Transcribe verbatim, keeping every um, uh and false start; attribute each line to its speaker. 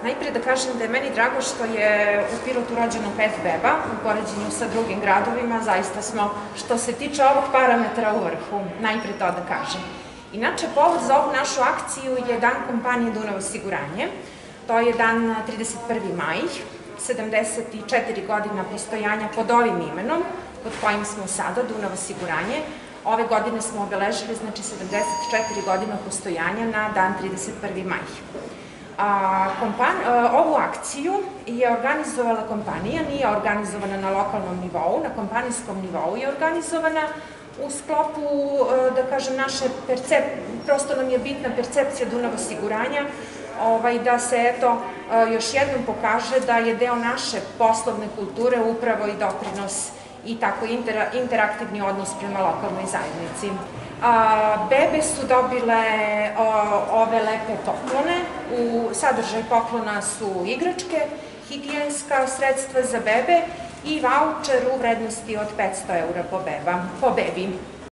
Speaker 1: Najpre da kažem da je meni drago što je u Pirotu rođeno pet beba, u poređenju sa drugim gradovima, zaista smo, što se tiče ovog parametra, u vrhu, najpre to da kažem. Inače, povod za ovu našu akciju je dan kompanije Dunav osiguranje. To je dan trideset prvi maj, sedamdeset četiri godina postojanja pod ovim imenom, pod kojim smo sada, Dunav osiguranje. Ove godine smo obeležili, znači, sedamdeset četiri godina postojanja na dan trideset prvi maj. Ovu akciju je organizovala kompanija, nije organizovana na lokalnom nivou, na kompanijskom nivou je organizovana u sklopu, da kažem, naše percepcije, prosto nam je bitna percepcija Dunav osiguranja, da se, eto, još jednom pokaže da je deo naše poslovne kulture upravo i doprinos i tako interaktivni odnos prema lokalnoj zajednici. Bebe su dobile ove lepe poklone. U sadržaj poklona su igračke, higijenska sredstva za bebe i vaučer u vrednosti od petsto eura po bebi.